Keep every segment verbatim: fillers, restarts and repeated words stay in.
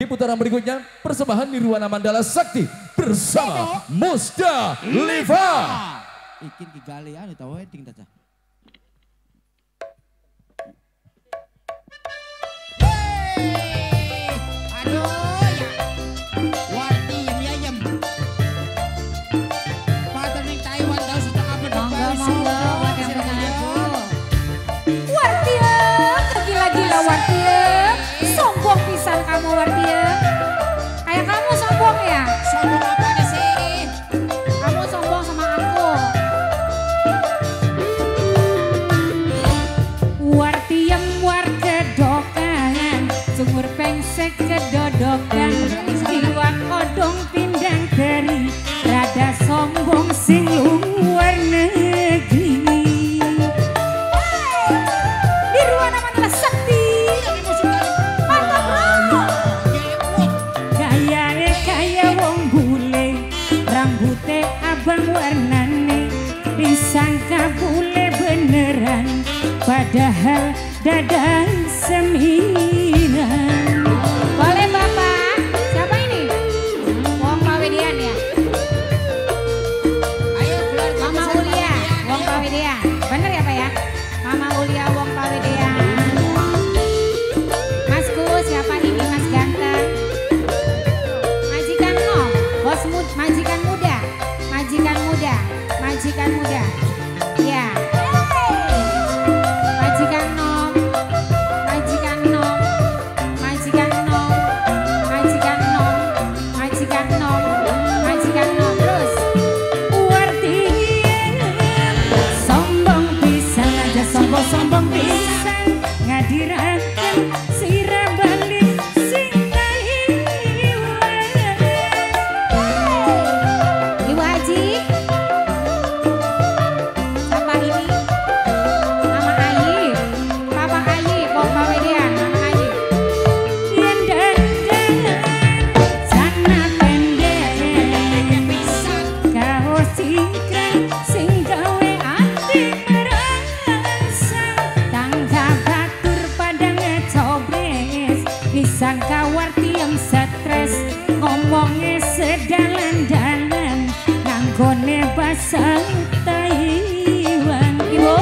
Di putaran berikutnya, persembahan Nirwana Mandala Sakti bersama Musda Liva. Ikin kigali anu tahu wedding tata. Aduh ya. Warti yem ya yem. Pater ning Taiwan tahu sudah apa dong. Monggo buat yang punya lagu. Warti ya, gila-gila Warti ya. Sombong pisan kamu Warti ya. Kayak kamu sombong ya? Sombong apa sih? Kamu sombong sama aku. Wartiem war kedokan, sumur pengsek kedodokan, jiwa kodong pindang teri, rada sombong sing luar negeri. Nirwana Mandala Sakti, mantap bro. Gaya kaya wong bule, rambute abang warnane, disangka bule beneran. Padahal dadang semiran. Boleh Bapak? Siapa ini? Wong Pawedian ya? Ayo keluar Mama Ulia, Wong Pawedian. Bener ya Pak ya? Mama Ulia, Wong Pawedian. Masku, siapa ini Mas Ganteng? Majikan no, bos mud, majikan muda, majikan muda, majikan muda. Ya. Majikan nom, majikan nom, majikan nom, majikan nom, majikan nom, majikan nom terus. Wartiem sombong pisan aja sombong-sombong pisan ngadirakan sirah balik sing kaiwan. Ibu Haji, siapa ini? Mama Ayi, Papa Ayi, Wong Pawedian, Mama Ayi. Yen dandan sana pendek, kau singkrang sing gawe ati merasa, tangga batur pada ngecobres, disangka Wartiem stres, ngomongnya sedalan-dalan, nanggone basa Taiwan. Ibu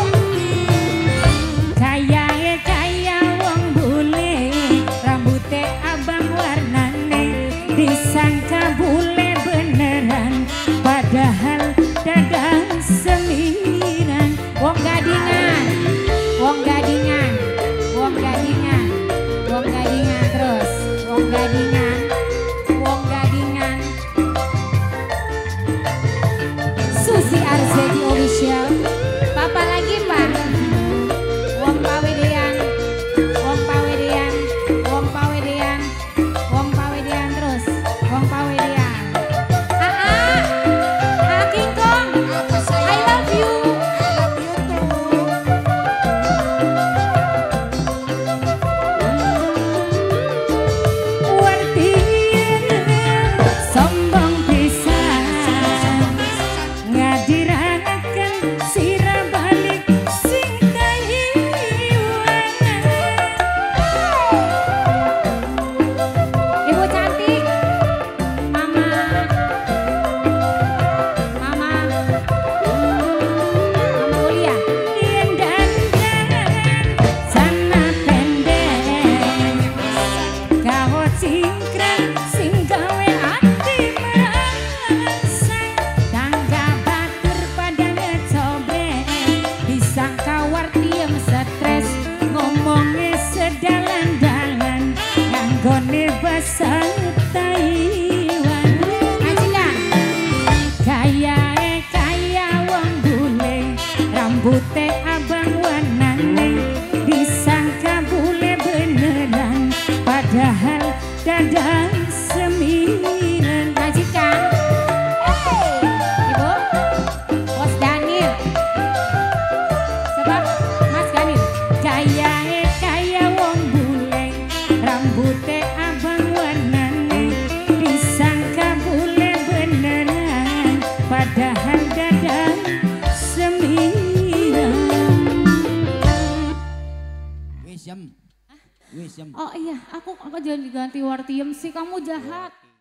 kaya kaya wong bule, rambute abang warnane, disangka bule beneran, padahal dadang semiran. Wong gadingan, wong gadingan, wong gadingan, wong gadingan terus, wong gadingan, wong gadingan. Susi Arzedi official. Papa lagi Pak. Wong Pawedian, Wong Pawedian, Wong Pawedian, Wong Pawedian terus, Wong Pawedian. Ah ah, ah King Kong, I love you. I love you too. Wartiem sombong pisan, ngadirakan sirah balik sing kaiwan. Ibu cantik, Mama, Mama, Mama Ulia. Yen dandan sana pendek, kau singkrang sing gawe ati merasa, tangga batur pada ngecobek, disangka Wartiem stres, ngomongnya sedalan-dalan, nganggone basa Taiwan. Majikan, kaya kaya wong bule, rambute abang warnane, disangka bule beneran, padahal dadang semiran. Majikan, Ibu, Bos Daniel, sebab Mas Ganil, kaya kaya wong bule, rambute abang warnane, disangka bule beneran, padahal dadang semiran. Wis yem. Wis yem. Oh iya, aku Maka jangan diganti Wartiem sih, kamu jahat.